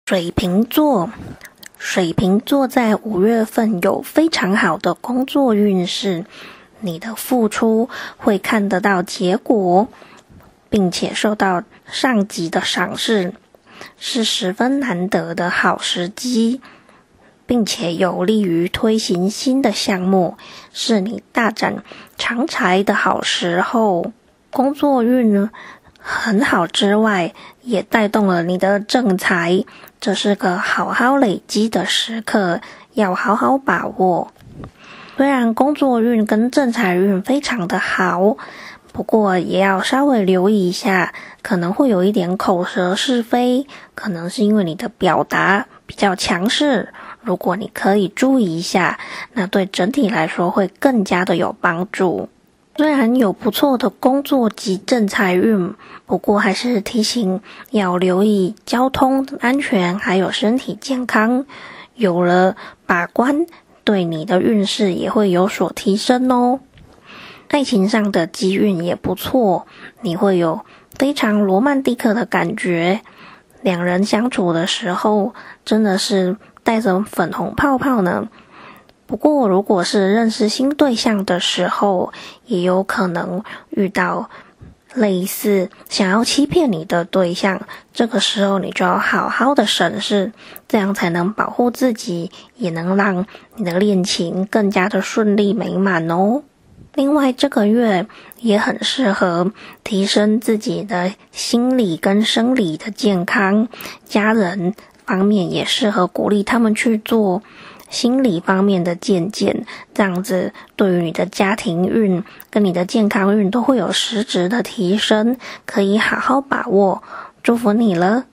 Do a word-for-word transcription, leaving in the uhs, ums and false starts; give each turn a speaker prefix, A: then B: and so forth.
A: 水瓶座，水瓶座在五月份有非常好的工作运势，你的付出会看得到结果，并且受到上级的赏识，是十分难得的好时机，并且有利于推行新的项目，是你大展长才的好时候。工作运很好之外，也带动了你的正财，这是个好好累积的时刻，要好好把握。虽然工作运跟正财运非常的好，不过也要稍微留意一下，可能会有一点口舌是非，可能是因为你的表达比较强势，如果你可以注意一下，那对整体来说会更加的有帮助。虽然有不错的工作及正财运，不过还是提醒要留意交通安全还有身体健康，有了把关，对你的运势也会有所提升哦。爱情上的机运也不错，你会有非常罗曼蒂克的感觉，两人相处的时候真的是带着粉红泡泡呢。不过如果是认识新对象的时候，也有可能遇到类似想要欺骗你的对象，这个时候你就要好好的审视，这样才能保护自己，也能让你的恋情更加的顺利美满哦。另外这个月也很适合提升自己的心理跟生理的健康，家人方面也适合鼓励他们去做心理方面的健检，这样子对于你的家庭运跟你的健康运都会有实质的提升，可以好好把握，祝福你了。